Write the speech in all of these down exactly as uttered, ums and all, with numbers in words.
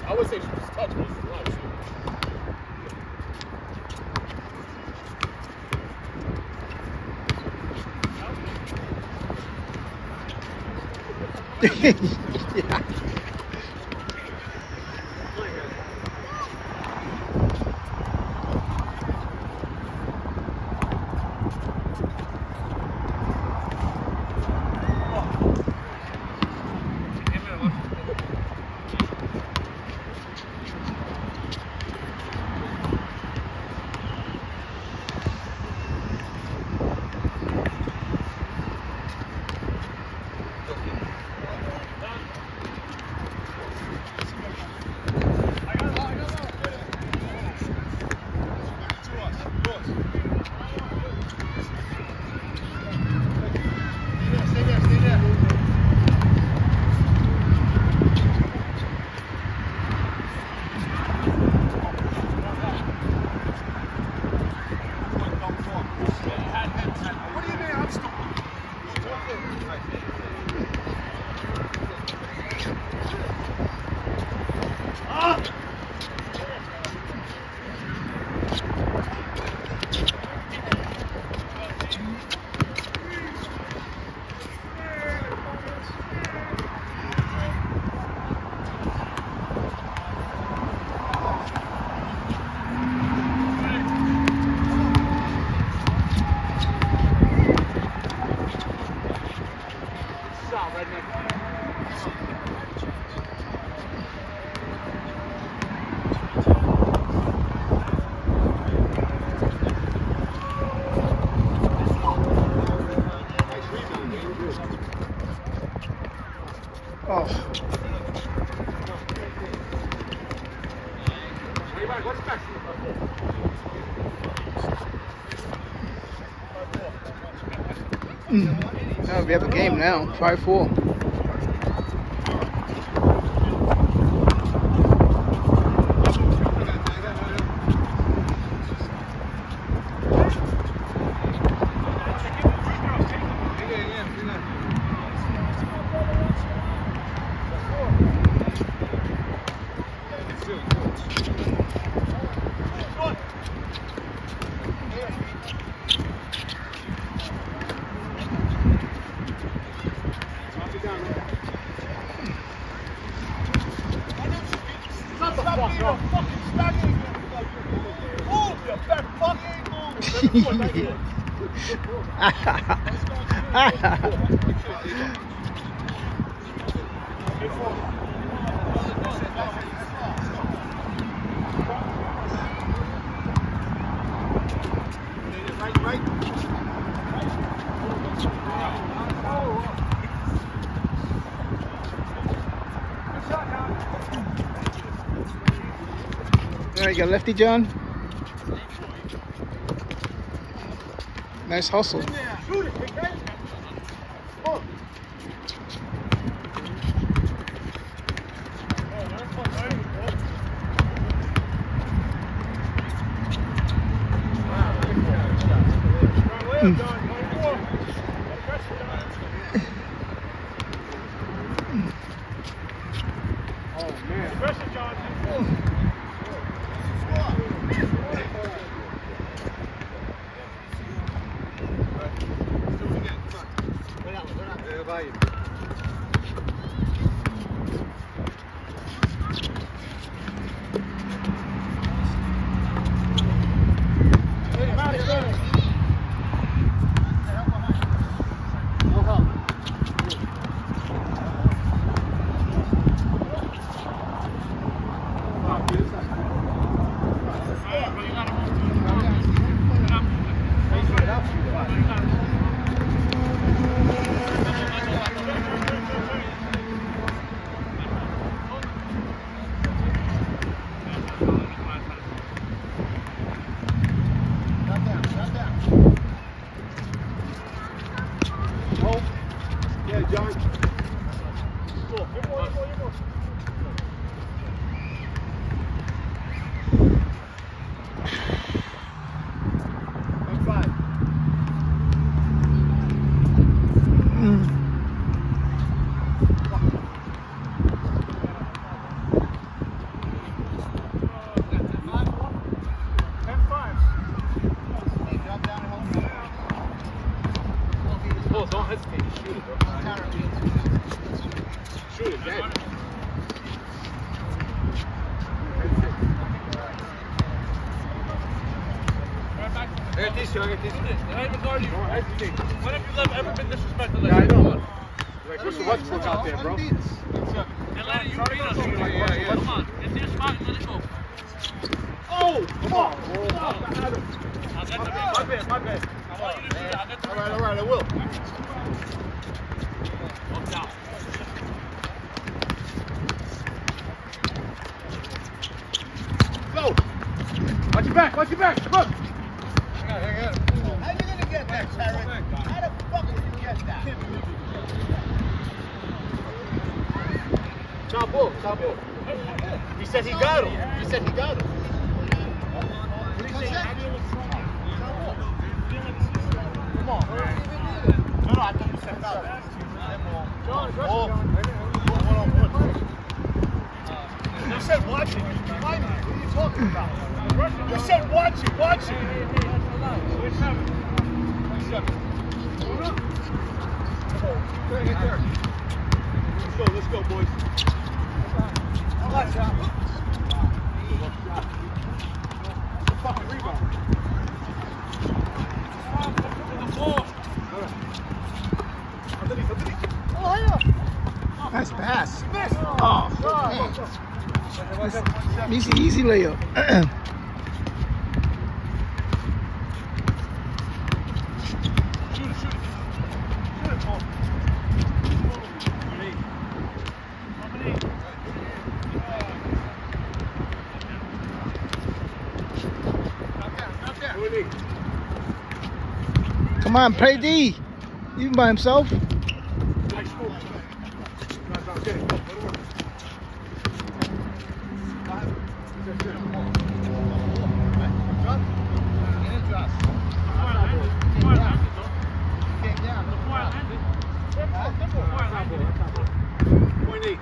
I would say she just touched me. It's a lot of Yeah. Oh. Mm. No, we have a game now, five four. There you go, lefty John. Nice hustle. Mm. ball, don't hesitate. Just shoot it, bro. Shoot it, dead. I got these two, I got these two. I even guard you. Don't hesitate. When have you ever been disrespected like that? Yeah, I know. Like, what's the Westbrook out there, bro? Atlanta, you beat us. Yeah, yeah, yeah. Come on, get to your spot and let it go. Oh! Come on! I'll get the ring. My bad, my bad. I want you to shoot it. I'll get the ring. Alright, alright, I will. Up, down. Go! Watch your back, watch your back, come on! How you gonna get that, Terry? How the fuck did you get that? Top ball, top ball. He said he got him. He said he got him. What did he say? Come on. No, no, I thought you said foul. John, Oh. One on one. You said watch it. Why not? What are you talking about? You said watch it, watch it. Let's go, let's go, boys. Watch out. Fucking rebound. Underneath, underneath. Oh, yeah. Nice pass. Miss. Oh, man. Easy, easy layup. Shoot it, shoot it. Shoot it, Paul. Come on, play D. Even by himself. Point eight.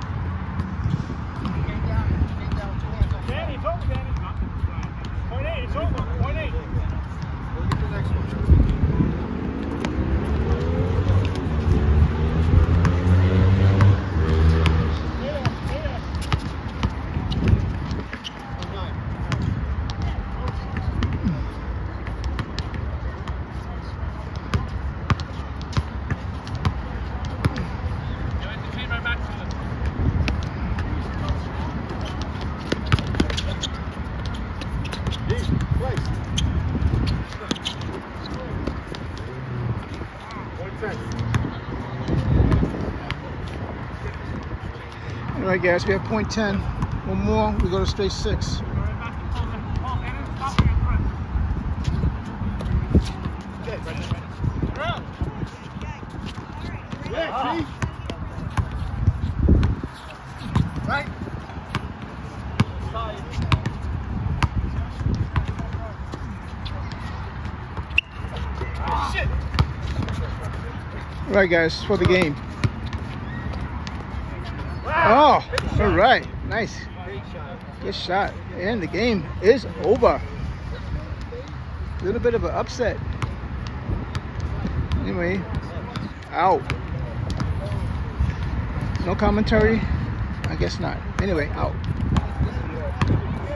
Danny, it's over, Danny. Point eight, it's over. Point eight. We'll get the next one. All right, guys, we have point ten. One more, we go to straight six. Yeah, see? Right? Shit! All right, guys, for the game. Oh, all right, nice. Good shot. And the game is over. A little bit of an upset. Anyway, out. No commentary? I guess not. Anyway, out.